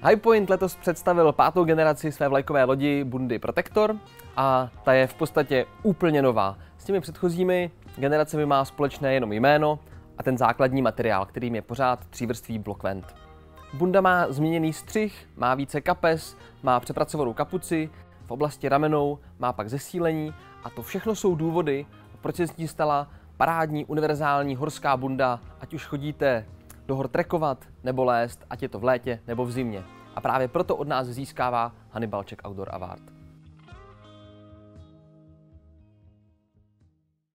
Hi-Point letos představil 5. generaci své vlajkové lodi bundy Protector a ta je v podstatě úplně nová. S těmi předchozími generacemi má společné jenom jméno a ten základní materiál, kterým je pořád třívrstvý blockvent. Bunda má změněný střih, má více kapes, má přepracovanou kapuci, v oblasti ramenou má pak zesílení a to všechno jsou důvody, proč se z ní stala parádní univerzální horská bunda, ať už chodíte do hor trekovat nebo lézt, ať je to v létě nebo v zimě. A právě proto od nás získává Hannibal Czech Outdoor Award.